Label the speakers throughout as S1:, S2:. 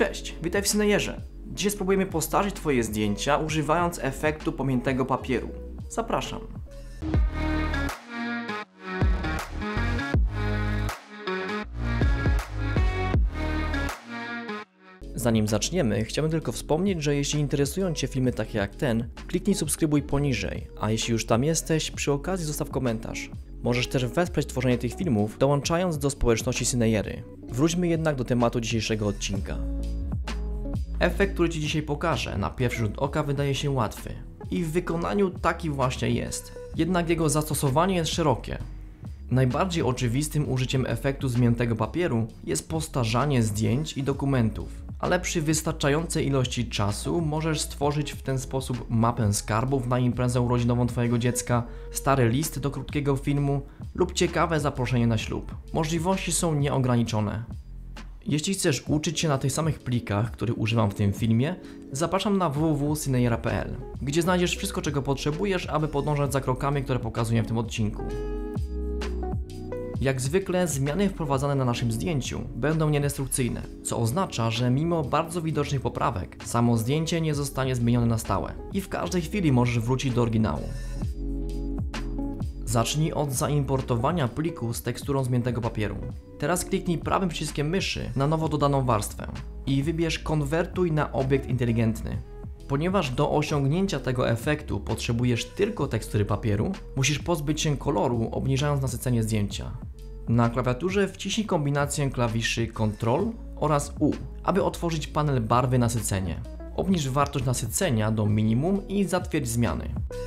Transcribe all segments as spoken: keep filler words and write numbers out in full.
S1: Cześć, witaj w Cineyerze. Dzisiaj spróbujemy postarzyć Twoje zdjęcia używając efektu pomiętego papieru. Zapraszam. Zanim zaczniemy, chciałbym tylko wspomnieć, że jeśli interesują Cię filmy takie jak ten, kliknij subskrybuj poniżej, a jeśli już tam jesteś, przy okazji zostaw komentarz. Możesz też wesprzeć tworzenie tych filmów, dołączając do społeczności Cineyery. Wróćmy jednak do tematu dzisiejszego odcinka. Efekt, który Ci dzisiaj pokażę, na pierwszy rzut oka wydaje się łatwy. I w wykonaniu taki właśnie jest. Jednak jego zastosowanie jest szerokie. Najbardziej oczywistym użyciem efektu zmiętego papieru jest postarzanie zdjęć i dokumentów. Ale przy wystarczającej ilości czasu możesz stworzyć w ten sposób mapę skarbów na imprezę urodzinową Twojego dziecka, stary list do krótkiego filmu lub ciekawe zaproszenie na ślub. Możliwości są nieograniczone. Jeśli chcesz uczyć się na tych samych plikach, których używam w tym filmie, zapraszam na w w w kropka cineyera kropka p l, gdzie znajdziesz wszystko, czego potrzebujesz, aby podążać za krokami, które pokazuję w tym odcinku. Jak zwykle zmiany wprowadzane na naszym zdjęciu będą niedestrukcyjne, co oznacza, że mimo bardzo widocznych poprawek, samo zdjęcie nie zostanie zmienione na stałe i w każdej chwili możesz wrócić do oryginału. Zacznij od zaimportowania pliku z teksturą zmiętego papieru. Teraz kliknij prawym przyciskiem myszy na nowo dodaną warstwę i wybierz konwertuj na obiekt inteligentny. Ponieważ do osiągnięcia tego efektu potrzebujesz tylko tekstury papieru, musisz pozbyć się koloru, obniżając nasycenie zdjęcia. Na klawiaturze wciśnij kombinację klawiszy Ctrl oraz U, aby otworzyć panel barwy nasycenie. Obniż wartość nasycenia do minimum i zatwierdź zmiany.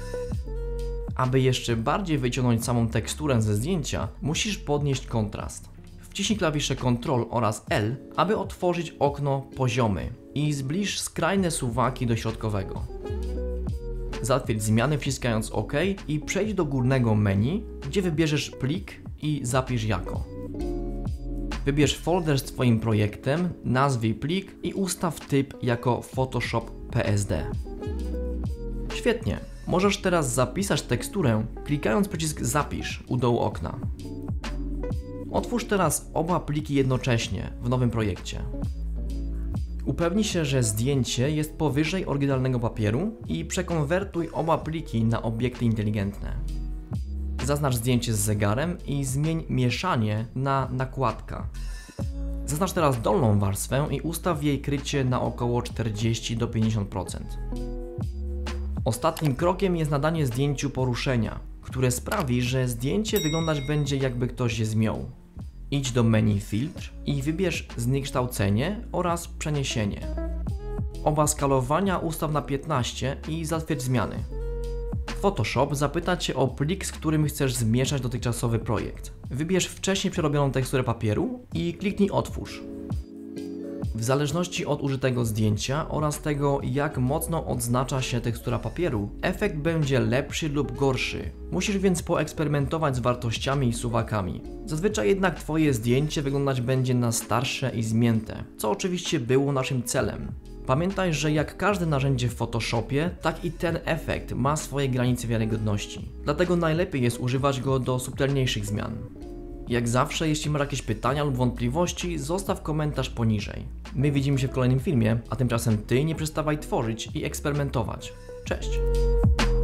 S1: Aby jeszcze bardziej wyciągnąć samą teksturę ze zdjęcia, musisz podnieść kontrast. Wciśnij klawisze Ctrl oraz L, aby otworzyć okno poziomy i zbliż skrajne suwaki do środkowego. Zatwierdź zmiany wciskając OK i przejdź do górnego menu, gdzie wybierzesz plik i zapisz jako. Wybierz folder z Twoim projektem, nazwij plik i ustaw typ jako Photoshop P S D. Świetnie, możesz teraz zapisać teksturę, klikając przycisk Zapisz u dołu okna. Otwórz teraz oba pliki jednocześnie w nowym projekcie. Upewnij się, że zdjęcie jest powyżej oryginalnego papieru i przekonwertuj oba pliki na obiekty inteligentne. Zaznacz zdjęcie z zegarem i zmień mieszanie na nakładka. Zaznacz teraz dolną warstwę i ustaw jej krycie na około czterdzieści do pięćdziesięciu procent. Ostatnim krokiem jest nadanie zdjęciu poruszenia, które sprawi, że zdjęcie wyglądać będzie, jakby ktoś je zmiął. Idź do menu Filtr i wybierz Zniekształcenie oraz Przeniesienie. Oba skalowania ustaw na piętnaście i zatwierdź zmiany. Photoshop zapyta Cię o plik, z którym chcesz zmieszać dotychczasowy projekt. Wybierz wcześniej przerobioną teksturę papieru i kliknij Otwórz. W zależności od użytego zdjęcia oraz tego, jak mocno odznacza się tekstura papieru, efekt będzie lepszy lub gorszy. Musisz więc poeksperymentować z wartościami i suwakami. Zazwyczaj jednak Twoje zdjęcie wyglądać będzie na starsze i zmięte, co oczywiście było naszym celem. Pamiętaj, że jak każde narzędzie w Photoshopie, tak i ten efekt ma swoje granice wiarygodności. Dlatego najlepiej jest używać go do subtelniejszych zmian. Jak zawsze, jeśli masz jakieś pytania lub wątpliwości, zostaw komentarz poniżej. My widzimy się w kolejnym filmie, a tymczasem Ty nie przestawaj tworzyć i eksperymentować. Cześć!